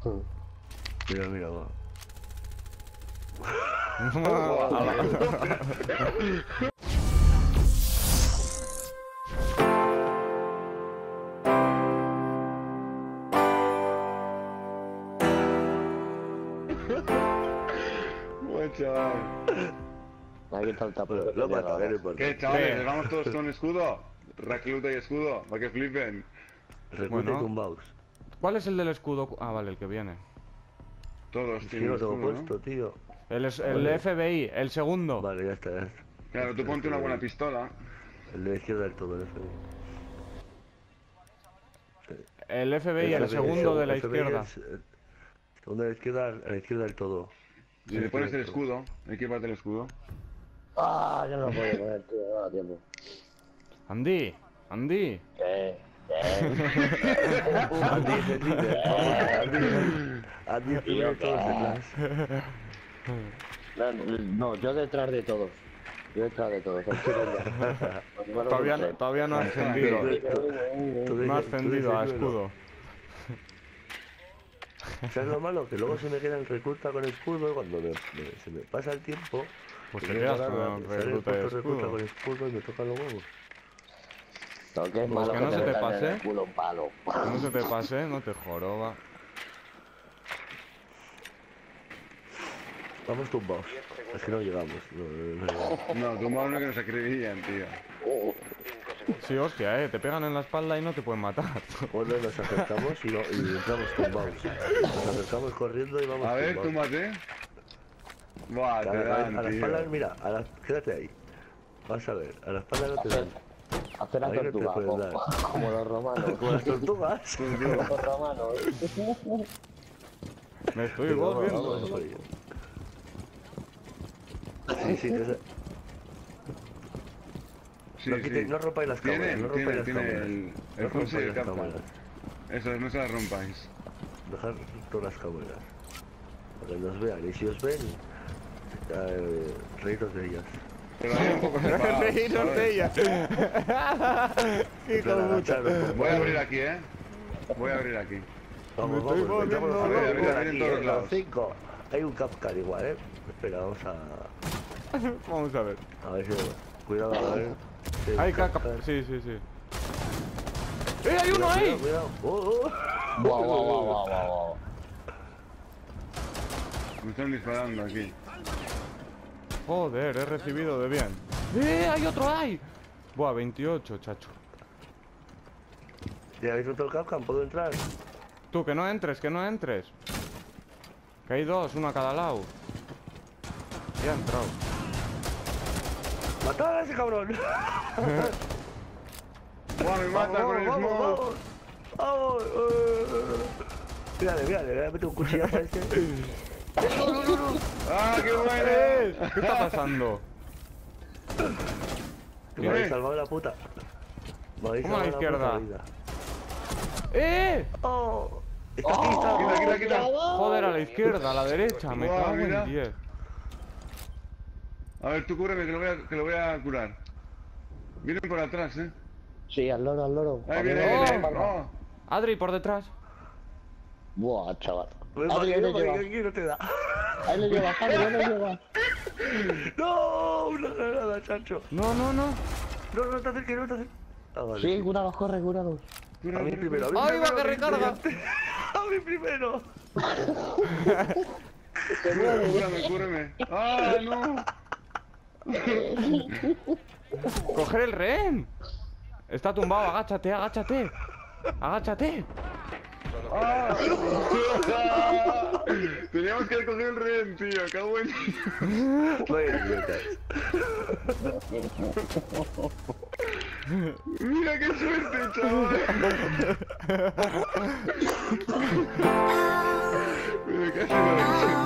Mira, mira, va. Buen chaval. Aquí está el tapo. Lo mata, no importa. ¿Qué, chavales? ¿Les vamos todos con escudo? Recluta y escudo, para que flipen. Recluta Bueno. con mouse. ¿Cuál es el del escudo? Ah, vale, el que viene. Todos Si tienen no lo tengo escudo, puesto, tío. El Vale. FBI, el segundo. Vale, ya está, ya está. Claro, tú ponte una buena pistola. El de la izquierda del todo, el FBI. El FBI, el segundo de la FBI izquierda. el segundo de la izquierda, a la izquierda del todo. Y le pones el escudo, equipate el escudo. Ah, yo no lo puedo poner, tío, no da tiempo. Andy, Andy. ¿Qué? Andy es el líder. Andy es primero, todos detrás. No, yo detrás de todos. Yo detrás de todos. Todavía no ha ascendido. No ha ascendido a escudo. ¿Sabes lo malo? Que luego se me queda el recluta con escudo y cuando se me pasa el tiempo... Pues te me quedas sale con el recluta y puto recluta escudo. con escudo y me tocan los huevos. Lo que es Pues malo que que no se te metan en pase. el culo un palo. No se te pase, no te joroba. Vamos tumbados. Es que no llegamos. No llegamos. No, tu mano que nos acribillan, tío. Sí, hostia, te pegan en la espalda y no te pueden matar. Bueno, nos acercamos y entramos tumbados. Nos acercamos corriendo y vamos A ver, tumbados. túmbate. Buah, te A la dan, espalda, tío. mira, quédate ahí. Vas a ver, a la espalda no te dan. Hacer la Ahí no te tortuga, pueden dar. como los romanos. Como las tortugas. Como los romanos. Me estoy Pero vamos, volviendo. vamos por ello. Sí, sí, que Sí, no, sí. no rompáis las cámaras, Tiene, no rompáis las tiene cámaras. el No pulse y el rompáis las capta. cámaras. Eso es, no se las rompáis. Dejar todas las cámaras. Para que nos vean. Y si os ven, reíros de ellas. Pero hay un poco separados, Reíros ¿sabes? de ella. Hijo de puta. Voy a abrir aquí, Voy a abrir aquí. Vamos, Me estoy vamos, volviendo metamos loco. los A ver, aquí, en todos los lados. 5. Hay un Kafka igual, Espera, vamos a... Vamos a ver. A ver si... Cuidado, a ver... Sí, Hay caca. Kafka. Sí, sí, sí. ¡Eh, hay uno ahí! Cuidado, cuidado. Guau. Me están disparando aquí. Joder, he recibido de bien. Hay otro ahí! Buah, 28, chacho. ¿Ya habéis roto el Kafka? ¿Puedo entrar? Tú, que no entres, que no entres. Que hay dos, uno a cada lado. Ya ha entrado. ¡Matad a ese cabrón! ¡Buah, me mata con el vamos, smoke! vamos, vamos. Mírale, le voy a meter un cuchillazo a este. ¡Ah, qué bueno! ¿Qué está pasando? Me habéis salvado la puta. Me habéis ¿Cómo a la salvado izquierda? puta vida. ¡Eh! ¡Oh! Está aquí, está. Quita. Joder, a la izquierda, a la derecha, me Buah, cago mira. en 10. A ver, tú cúreme, que lo voy a curar. Vienen por atrás, Sí, al loro. Ahí viene, Oh. viene. Oh. Adri, por detrás. Buah, chaval. Me Adri, ahí le imagino lleva. que aquí no te da. Ahí le lleva, Adri, ahí le lleva. ¡No! Una granada, chacho. No, no, no. No, no te acerques, no te acerques. Ah, vale. Sí, curados, corre, curados. A mí primero, a mí ¡Ay, primero. va que recarga! A mí primero. Cúrame. ¡Ah, no! ¡Coger el rehén! Está tumbado, agáchate, agáchate. Agáchate. ¡Ah! Teníamos que coger el rehén, tío. Cago en... Vaya idiotas. ¡Mira qué suerte, chaval! Mira, casi lo he hecho.